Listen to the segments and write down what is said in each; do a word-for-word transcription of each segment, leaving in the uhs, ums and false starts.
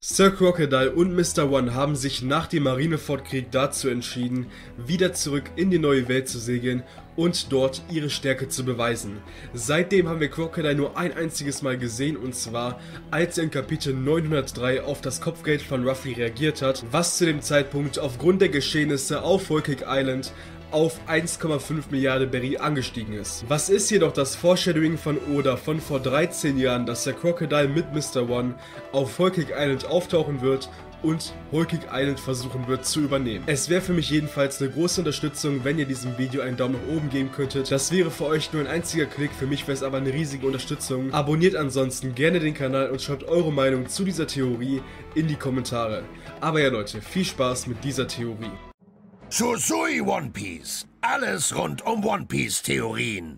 Sir Crocodile und Mister One haben sich nach dem Marineford-Krieg dazu entschieden, wieder zurück in die neue Welt zu segeln und dort ihre Stärke zu beweisen. Seitdem haben wir Crocodile nur ein einziges Mal gesehen, und zwar als er in Kapitel neunhundertdrei auf das Kopfgeld von Ruffy reagiert hat, was zu dem Zeitpunkt aufgrund der Geschehnisse auf Whole Cake Island auf eins Komma fünf Milliarden Berry angestiegen ist. Was ist jedoch das Foreshadowing von Oda von vor dreizehn Jahren, dass der Crocodile mit Mister One auf Whole Cake Island auftauchen wird und Whole Cake Island versuchen wird zu übernehmen? Es wäre für mich jedenfalls eine große Unterstützung, wenn ihr diesem Video einen Daumen nach oben geben könntet. Das wäre für euch nur ein einziger Klick, für mich wäre es aber eine riesige Unterstützung. Abonniert ansonsten gerne den Kanal und schreibt eure Meinung zu dieser Theorie in die Kommentare. Aber ja Leute, viel Spaß mit dieser Theorie. Susui One Piece. Alles rund um One Piece Theorien.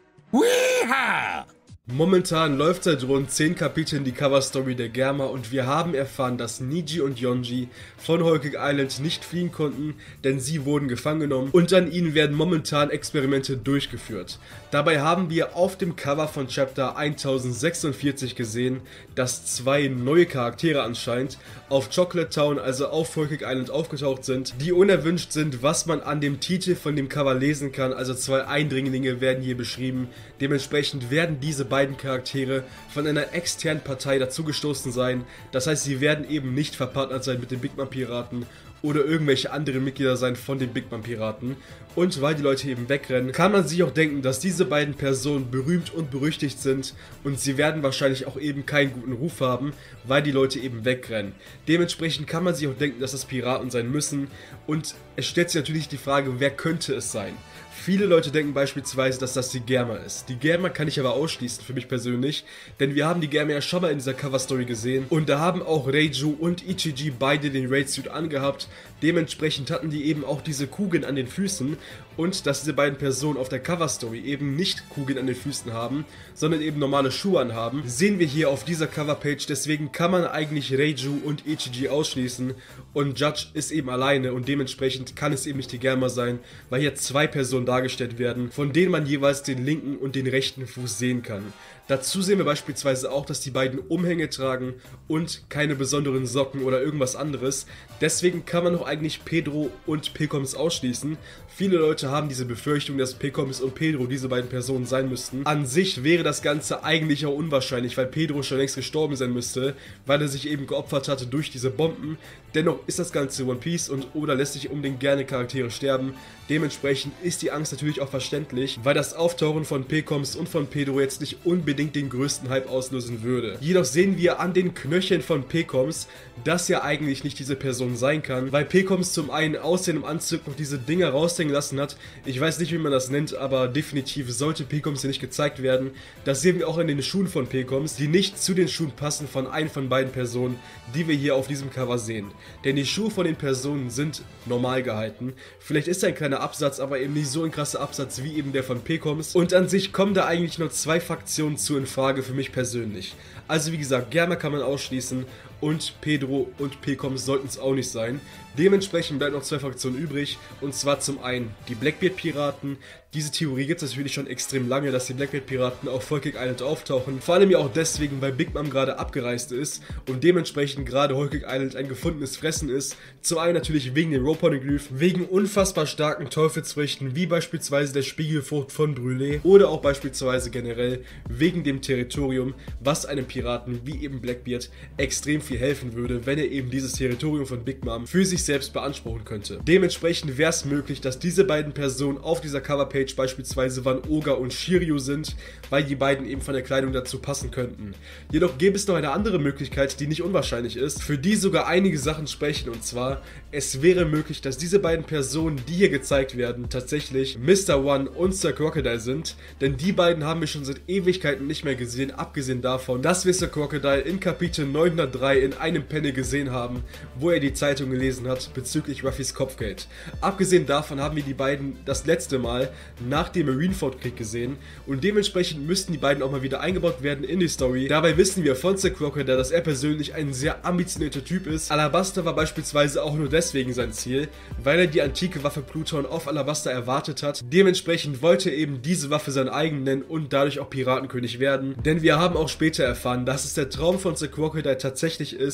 Weeha! Momentan läuft seit rund zehn Kapiteln die Coverstory der Germa und wir haben erfahren, dass Niji und Yonji von Whole Cake Island nicht fliehen konnten, denn sie wurden gefangen genommen und an ihnen werden momentan Experimente durchgeführt. Dabei haben wir auf dem Cover von Chapter tausendsechsundvierzig gesehen, dass zwei neue Charaktere anscheinend auf Chocolate Town, also auf Whole Cake Island, aufgetaucht sind, die unerwünscht sind, was man an dem Titel von dem Cover lesen kann. Also zwei Eindringlinge werden hier beschrieben. Dementsprechend werden diese beiden Charaktere von einer externen Partei dazugestoßen sein. Das heißt, sie werden eben nicht verpartnert sein mit den Big Mom Piraten oder irgendwelche anderen Mitglieder sein von den Big Mom Piraten. Und weil die Leute eben wegrennen, kann man sich auch denken, dass diese beiden Personen berühmt und berüchtigt sind und sie werden wahrscheinlich auch eben keinen guten Ruf haben, weil die Leute eben wegrennen. Dementsprechend kann man sich auch denken, dass das Piraten sein müssen, und es stellt sich natürlich die Frage, wer könnte es sein? Viele Leute denken beispielsweise, dass das die Germa ist. Die Germa kann ich aber ausschließen für mich persönlich, denn wir haben die Germa ja schon mal in dieser Coverstory gesehen und da haben auch Reiju und Ichiji beide den Raid-Suit angehabt. Dementsprechend hatten die eben auch diese Kugeln an den Füßen, und dass diese beiden Personen auf der Coverstory eben nicht Kugeln an den Füßen haben, sondern eben normale Schuhe anhaben, sehen wir hier auf dieser Coverpage. Deswegen kann man eigentlich Reiju und Ichiji ausschließen und Judge ist eben alleine und dementsprechend kann es eben nicht die Germa sein, weil hier zwei Personen dargestellt werden, von denen man jeweils den linken und den rechten Fuß sehen kann. Dazu sehen wir beispielsweise auch, dass die beiden Umhänge tragen und keine besonderen Socken oder irgendwas anderes. Deswegen kann man auch eigentlich Pedro und Pekoms ausschließen. Viele Leute haben diese Befürchtung, dass Pekoms und Pedro diese beiden Personen sein müssten. An sich wäre das Ganze eigentlich auch unwahrscheinlich, weil Pedro schon längst gestorben sein müsste, weil er sich eben geopfert hatte durch diese Bomben. Dennoch ist das Ganze One Piece und Oda lässt sich unbedingt gerne Charaktere sterben. Dementsprechend ist die Angst natürlich auch verständlich, weil das Auftauchen von Pekoms und von Pedro jetzt nicht unbedingt den größten Hype auslösen würde. Jedoch sehen wir an den Knöcheln von Pekoms, dass ja eigentlich nicht diese Person sein kann, weil Pekoms zum einen aus seinem Anzug noch diese Dinger raushängen lassen hat. Ich weiß nicht, wie man das nennt, aber definitiv sollte Pekoms hier nicht gezeigt werden. Das sehen wir auch in den Schuhen von Pekoms, die nicht zu den Schuhen passen von einer von beiden Personen, die wir hier auf diesem Cover sehen. Denn die Schuhe von den Personen sind normal gehalten. Vielleicht ist ein kleiner Absatz, aber eben nicht so ein krasser Absatz wie eben der von Pekoms. Und an sich kommen da eigentlich nur zwei Fraktionen zu in Frage für mich persönlich. Also wie gesagt, Germa kann man ausschließen und Pedro und Pekoms sollten es auch nicht sein. Dementsprechend bleiben noch zwei Fraktionen übrig, und zwar zum einen die Blackbeard-Piraten. Diese Theorie gibt es natürlich schon extrem lange, dass die Blackbeard-Piraten auf Whole Cake Island auftauchen. Vor allem ja auch deswegen, weil Big Mom gerade abgereist ist und dementsprechend gerade Whole Cake Island ein gefundenes Fressen ist. Zum einen natürlich wegen den Rope-Poneglyph, wegen unfassbar starken Teufelsfrüchten, wie beispielsweise der Spiegelfrucht von Brûlé, oder auch beispielsweise generell wegen dem Territorium, was einem Piraten wie eben Blackbeard extrem viel helfen würde, wenn er eben dieses Territorium von Big Mom für sich selbst beanspruchen könnte. Dementsprechend wäre es möglich, dass diese beiden Personen auf dieser Coverpage beispielsweise Van Oga und Shiryu sind, weil die beiden eben von der Kleidung dazu passen könnten. Jedoch gäbe es noch eine andere Möglichkeit, die nicht unwahrscheinlich ist, für die sogar einige Sachen sprechen, und zwar, es wäre möglich, dass diese beiden Personen, die hier gezeigt werden, tatsächlich Mister One und Sir Crocodile sind, denn die beiden haben wir schon seit Ewigkeiten nicht mehr gesehen, abgesehen davon, dass wir Sir Crocodile in Kapitel neunhundertdrei in einem Panel gesehen haben, wo er die Zeitung gelesen hat bezüglich Ruffys Kopfgeld. Abgesehen davon haben wir die beiden das letzte Mal nach dem Marineford-Krieg gesehen und dementsprechend müssten die beiden auch mal wieder eingebaut werden in die Story. Dabei wissen wir von Sir Crocodile, dass er persönlich ein sehr ambitionierter Typ ist. Alabasta war beispielsweise auch nur deswegen sein Ziel, weil er die antike Waffe Pluton auf Alabasta erwartet hat. Dementsprechend wollte er eben diese Waffe sein eigen nennen und dadurch auch Piratenkönig werden. Denn wir haben auch später erfahren, dass es der Traum von Sir Crocodile tatsächlich ist,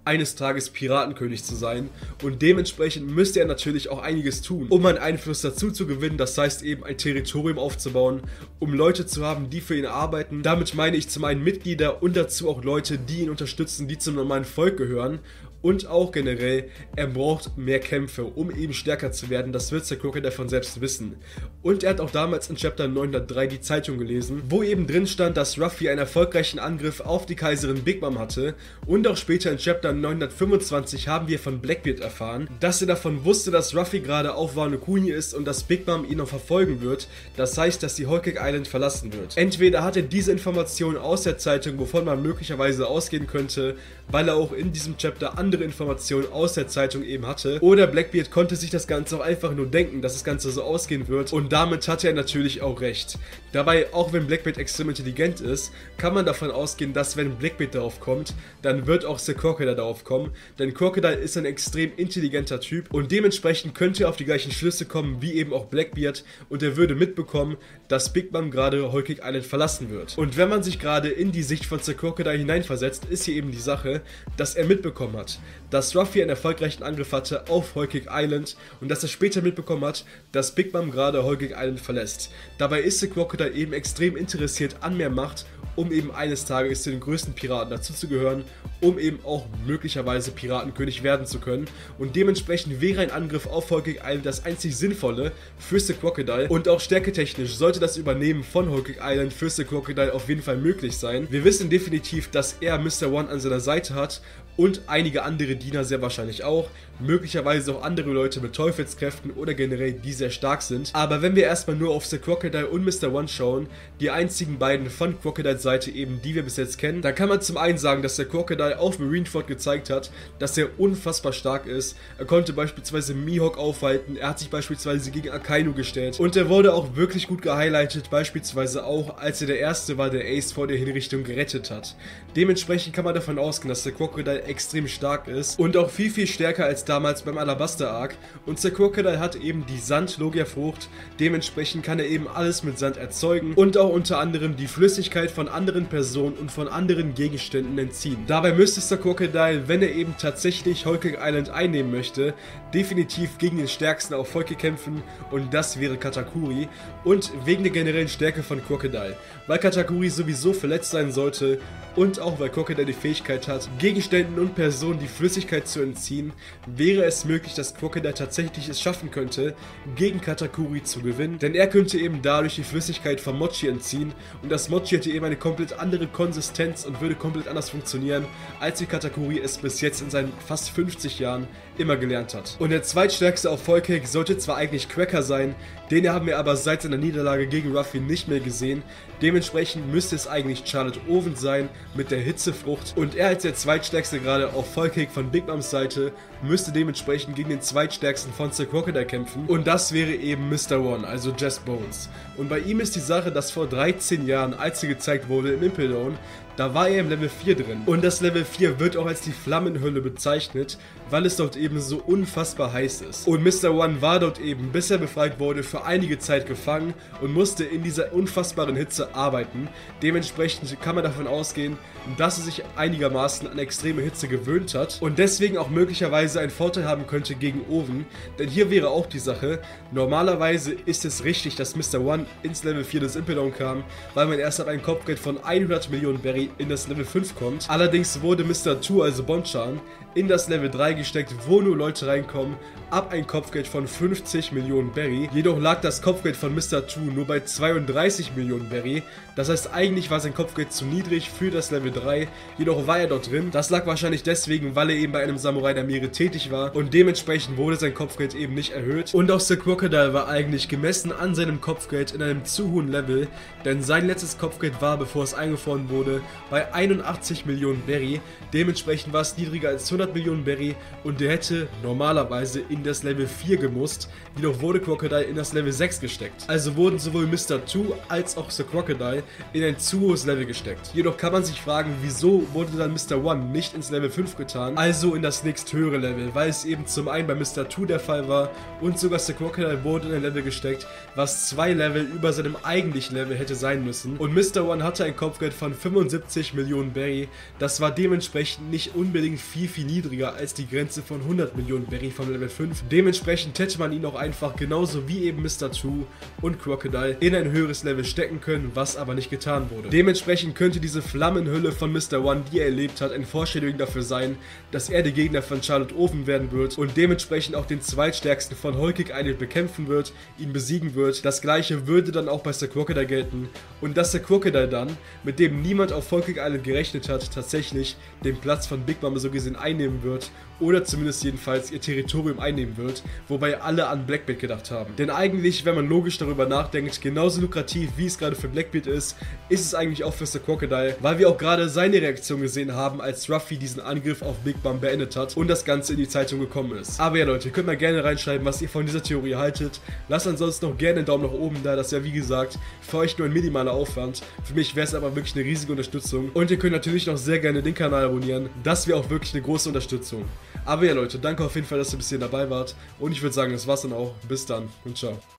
eines Tages Piratenkönig zu sein und dementsprechend müsste er natürlich auch einiges tun, um einen Einfluss dazu zu gewinnen, das heißt eben ein Territorium aufzubauen, um Leute zu haben, die für ihn arbeiten. Damit meine ich zum einen Mitglieder und dazu auch Leute, die ihn unterstützen, die zum normalen Volk gehören. Und auch generell, er braucht mehr Kämpfe, um eben stärker zu werden, das wird Sir Crocodile von selbst wissen. Und er hat auch damals in Chapter neunhundertdrei die Zeitung gelesen, wo eben drin stand, dass Ruffy einen erfolgreichen Angriff auf die Kaiserin Big Mom hatte. Und auch später in Chapter neunhundertfünfundzwanzig haben wir von Blackbeard erfahren, dass er davon wusste, dass Ruffy gerade auf Wano Kuni ist und dass Big Mom ihn noch verfolgen wird. Das heißt, dass die Whole Cake Island verlassen wird. Entweder hat er diese Information aus der Zeitung, wovon man möglicherweise ausgehen könnte, weil er auch in diesem Chapter andere Informationen aus der Zeitung eben hatte. Oder Blackbeard konnte sich das Ganze auch einfach nur denken, dass das Ganze so ausgehen wird. Und damit hatte er natürlich auch recht. Dabei, auch wenn Blackbeard extrem intelligent ist, kann man davon ausgehen, dass wenn Blackbeard darauf kommt, dann wird auch Sir Crocodile darauf kommen. Denn Crocodile ist ein extrem intelligenter Typ und dementsprechend könnte er auf die gleichen Schlüsse kommen wie eben auch Blackbeard und er würde mitbekommen, dass Big Mom gerade Whole Cake Island verlassen wird. Und wenn man sich gerade in die Sicht von Sir Crocodile hineinversetzt, ist hier eben die Sache, dass er mitbekommen hat, dass Ruffy einen erfolgreichen Angriff hatte auf Whole Cake Island und dass er später mitbekommen hat, dass Big Mom gerade Whole Cake Island verlässt. Dabei ist Sir Crocodile eben extrem interessiert an mehr Macht, um eben eines Tages zu den größten Piraten dazuzugehören, um eben auch möglicherweise Piratenkönig werden zu können. Und dementsprechend wäre ein Angriff auf Whole Cake Island das einzig Sinnvolle für Sir Crocodile. Und auch stärketechnisch sollte das Übernehmen von Whole Cake Island für Sir Crocodile auf jeden Fall möglich sein. Wir wissen definitiv, dass er Mister One an seiner Seite hat und einige andere Diener sehr wahrscheinlich auch, möglicherweise auch andere Leute mit Teufelskräften oder generell die sehr stark sind. Aber wenn wir erstmal nur auf Sir Crocodile und Mister One schauen, die einzigen beiden von Crocodiles Seite eben, die wir bis jetzt kennen, dann kann man zum einen sagen, dass Sir Crocodile auf Marineford gezeigt hat, dass er unfassbar stark ist. Er konnte beispielsweise Mihawk aufhalten, er hat sich beispielsweise gegen Akainu gestellt und er wurde auch wirklich gut gehighlightet, beispielsweise auch, als er der Erste war, der Ace vor der Hinrichtung gerettet hat. Dementsprechend kann man davon ausgehen, dass Sir Crocodile extrem stark ist und auch viel, viel stärker als damals beim Alabaster Arc. Und Sir Crocodile hat eben die Sand-Logia-Frucht, dementsprechend kann er eben alles mit Sand erzeugen und auch unter anderem die Flüssigkeit von anderen Personen und von anderen Gegenständen entziehen. Dabei müsste Sir Crocodile, wenn er eben tatsächlich Whole Cake Island einnehmen möchte, definitiv gegen den Stärksten auf Whole Cake kämpfen und das wäre Katakuri und wegen der generellen Stärke von Crocodile, weil Katakuri sowieso verletzt sein sollte und auch weil Crocodile die Fähigkeit hat, Gegenständen und Personen die Flüssigkeit zu entziehen, wäre es möglich, dass Crocodile tatsächlich es schaffen könnte, gegen Katakuri zu gewinnen, denn er könnte eben dadurch die Flüssigkeit von Mochi entziehen und das Mochi hätte eben eine komplett andere Konsistenz und würde komplett anders funktionieren, als wie Katakuri es bis jetzt in seinen fast fünfzig Jahren immer gelernt hat. Und der zweitstärkste auf Whole Cake sollte zwar eigentlich Cracker sein, den haben wir aber seit seiner Niederlage gegen Ruffy nicht mehr gesehen. Dementsprechend müsste es eigentlich Charlotte Oven sein mit der Hitzefrucht. Und er als der zweitstärkste gerade auf Whole Cake von Big Moms Seite müsste dementsprechend gegen den zweitstärksten von Sir Crocodile kämpfen. Und das wäre eben Mister One, also Jess Bones. Und bei ihm ist die Sache, dass vor dreizehn Jahren, als sie gezeigt wurde im Impel Down, da war er im Level vier drin. Und das Level vier wird auch als die Flammenhölle bezeichnet, weil es dort eben so unfassbar heiß ist. Und Mister One war dort eben, bis er befreit wurde, für einige Zeit gefangen und musste in dieser unfassbaren Hitze arbeiten. Dementsprechend kann man davon ausgehen, dass er sich einigermaßen an extreme Hitze gewöhnt hat und deswegen auch möglicherweise einen Vorteil haben könnte gegen Oven. Denn hier wäre auch die Sache, normalerweise ist es richtig, dass Mister One ins Level vier des Impel Down kam, weil man erst ab einem Kopfgeld von hundert Millionen Berry in das Level fünf kommt. Allerdings wurde Mister Two, also Bonchan, in das Level drei gesteckt, wo nur Leute reinkommen, ab ein Kopfgeld von fünfzig Millionen Berry. Jedoch lag das Kopfgeld von Mister Two nur bei zweiunddreißig Millionen Berry. Das heißt, eigentlich war sein Kopfgeld zu niedrig für das Level drei, jedoch war er dort drin. Das lag wahrscheinlich deswegen, weil er eben bei einem Samurai der Meere tätig war und dementsprechend wurde sein Kopfgeld eben nicht erhöht. Und auch Sir Crocodile war eigentlich gemessen an seinem Kopfgeld in einem zu hohen Level, denn sein letztes Kopfgeld war, bevor es eingefroren wurde, bei einundachtzig Millionen Berry. Dementsprechend war es niedriger als hundert Millionen Berry und der hätte normalerweise in das Level vier gemusst, jedoch wurde Crocodile in das Level sechs gesteckt. Also wurden sowohl Mister Two als auch Sir Crocodile in ein zu hohes Level gesteckt. Jedoch kann man sich fragen, wieso wurde dann Mister One nicht ins Level fünf getan, also in das nächsthöhere Level, weil es eben zum einen bei Mister Two der Fall war und sogar Sir Crocodile wurde in ein Level gesteckt, was zwei Level über seinem eigentlichen Level hätte sein müssen. Und Mister One hatte ein Kopfgeld von fünfundsiebzig siebzig Millionen Berry. Das war dementsprechend nicht unbedingt viel, viel niedriger als die Grenze von hundert Millionen Berry vom Level fünf. Dementsprechend hätte man ihn auch einfach genauso wie eben Mister True und Crocodile in ein höheres Level stecken können, was aber nicht getan wurde. Dementsprechend könnte diese Flammenhülle von Mister One, die er erlebt hat, ein Foreshadowing dafür sein, dass er der Gegner von Charlotte Oven werden wird und dementsprechend auch den zweitstärksten von Whole Cake Island bekämpfen wird, ihn besiegen wird. Das gleiche würde dann auch bei Sir Crocodile gelten und dass Sir Crocodile dann, mit dem niemand auf Whole Cake Island gerechnet hat, tatsächlich den Platz von Big Mom so gesehen einnehmen wird oder zumindest jedenfalls ihr Territorium einnehmen wird, wobei alle an Blackbeard gedacht haben. Denn eigentlich, wenn man logisch darüber nachdenkt, genauso lukrativ wie es gerade für Blackbeard ist, ist es eigentlich auch für Sir Crocodile, weil wir auch gerade seine Reaktion gesehen haben, als Ruffy diesen Angriff auf Big Mom beendet hat und das Ganze in die Zeitung gekommen ist. Aber ja Leute, ihr könnt mal gerne reinschreiben, was ihr von dieser Theorie haltet. Lasst ansonsten noch gerne einen Daumen nach oben da, das ist ja wie gesagt für euch nur ein minimaler Aufwand. Für mich wäre es aber wirklich eine riesige Unterstützung und ihr könnt natürlich noch sehr gerne den Kanal abonnieren. Das wäre auch wirklich eine große Unterstützung. Aber ja Leute, danke auf jeden Fall, dass ihr bis hier dabei wart und ich würde sagen, das war's dann auch. Bis dann und ciao.